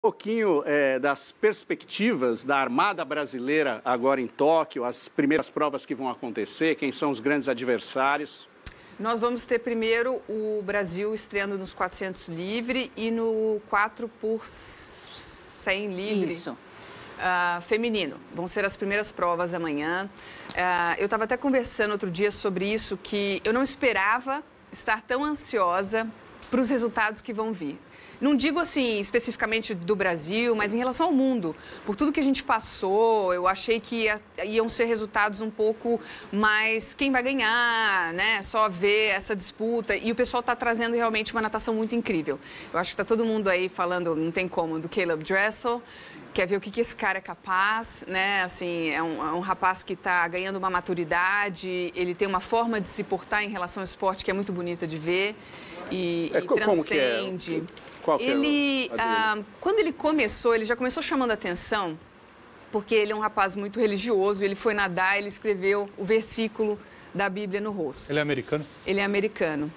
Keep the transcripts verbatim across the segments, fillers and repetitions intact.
Um pouquinho é, das perspectivas da Armada Brasileira agora em Tóquio, as primeiras provas que vão acontecer, quem são os grandes adversários? Nós vamos ter primeiro o Brasil estreando nos quatrocentos livre e no quatro por cem livre. Isso. Uh, feminino. Vão ser as primeiras provas amanhã. Uh, eu estava até conversando outro dia sobre isso, que eu não esperava estar tão ansiosa para os resultados que vão vir. Não digo assim especificamente do Brasil, mas em relação ao mundo. Por tudo que a gente passou, eu achei que ia, iam ser resultados um pouco mais quem vai ganhar, né? Só ver essa disputa. E o pessoal está trazendo realmente uma natação muito incrível. Eu acho que está todo mundo aí falando, não tem como, do Caleb Dressel. Quer ver o que, que esse cara é capaz, né? Assim, é um, é um rapaz que está ganhando uma maturidade, ele tem uma forma de se portar em relação ao esporte que é muito bonita de ver e, é, e transcende. Que é? Qual que ele, é ah, quando ele começou, ele já começou chamando a atenção, porque ele é um rapaz muito religioso, ele foi nadar, ele escreveu o versículo da Bíblia no rosto. Ele é americano? Ele é americano.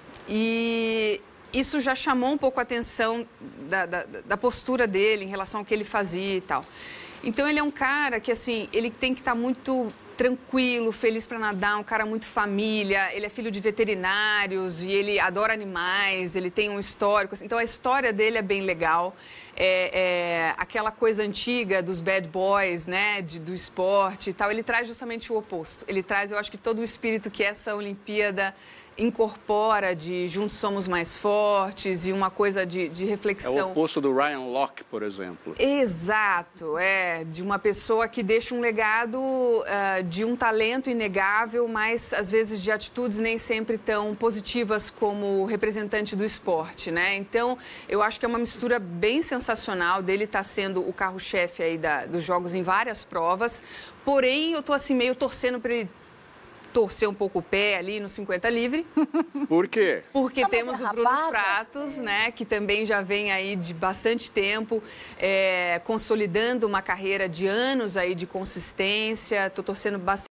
E isso já chamou um pouco a atenção da, da, da postura dele em relação ao que ele fazia e tal. Então, ele é um cara que, assim, ele tem que estar muito tranquilo, feliz para nadar, um cara muito família, ele é filho de veterinários e ele adora animais, ele tem um histórico, então a história dele é bem legal, é, é aquela coisa antiga dos bad boys, né, de, do esporte e tal, ele traz justamente o oposto, ele traz, eu acho que todo o espírito que essa Olimpíada incorpora de juntos somos mais fortes e uma coisa de, de reflexão. É o oposto do Ryan Lochte, por exemplo. Exato, é, de uma pessoa que deixa um legado uh, de um talento inegável, mas às vezes de atitudes nem sempre tão positivas como representante do esporte, né? Então, eu acho que é uma mistura bem sensacional dele estar sendo o carro-chefe aí da, dos jogos em várias provas, porém eu tô assim meio torcendo para ele torcer um pouco o pé ali no cinquenta livre. Por quê? Porque tá temos o Bruno Fratos, né, que também já vem aí de bastante tempo, é, consolidando uma carreira de anos aí de consistência. Tô torcendo bastante.